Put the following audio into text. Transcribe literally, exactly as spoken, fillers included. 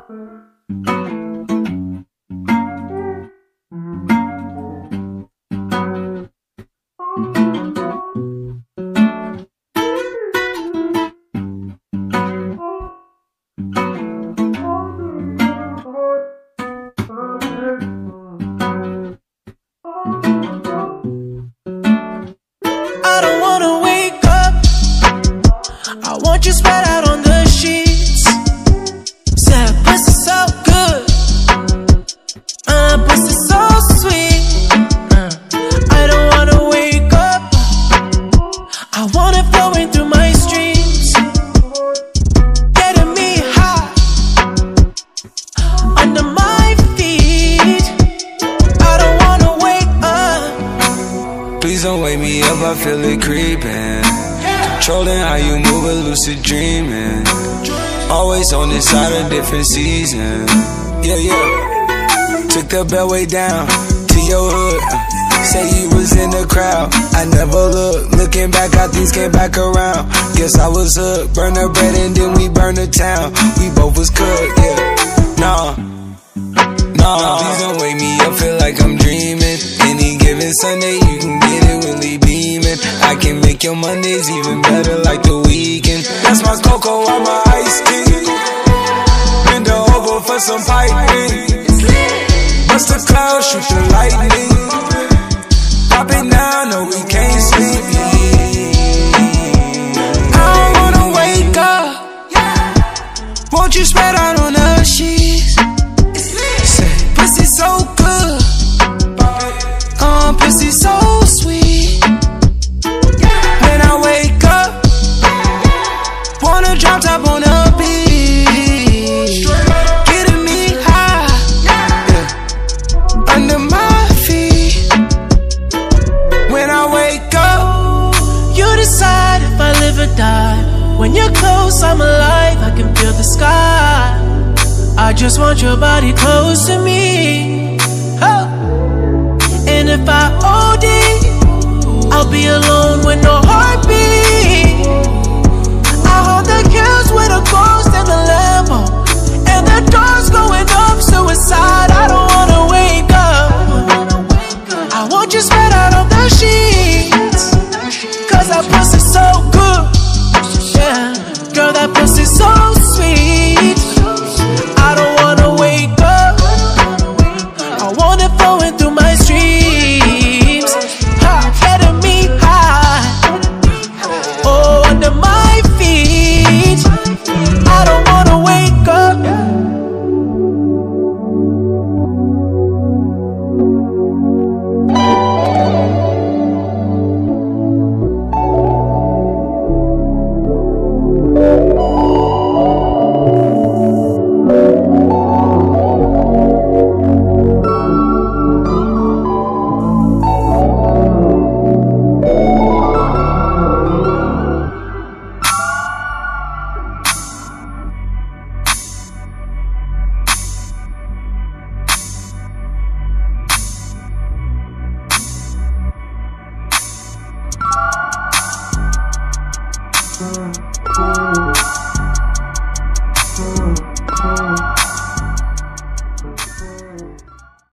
You spread out on the sheets. Said pussy so good, uh, pussy so sweet. uh, I don't wanna wake up, I want it flowing through my streams, getting me high under my feet. I don't wanna wake up. Please don't wake me up, I feel it creeping. Controlling how you move, a lucid dreaming. Always on this side of different season. Yeah, yeah. Took the bellway down to your hood. Say you was in the crowd, I never looked. Looking back, how things came back around. Guess I was hooked. Burn the bread and then we burn the town. We both was cooked, yeah. Nah, nah. Please don't wake me up, feel like I'm dreaming. Any given Sunday, you can get it really beaming. I can make your Mondays even better like the weekend. That's my cocoa on my iced tea. Bend over for some piping. Bust the clouds, shoot the lightning. Pop it now, no we can't sleep. I don't wanna wake up. Won't you spread out on the sheets? Say, pussy so good, um, pussy so sweet. Drop top on the beach, getting me high, yeah, under my feet. When I wake up, you decide if I live or die. When you're close, I'm alive, I can feel the sky. I just want your body close to me, oh. And if I O D, I'll be alone with no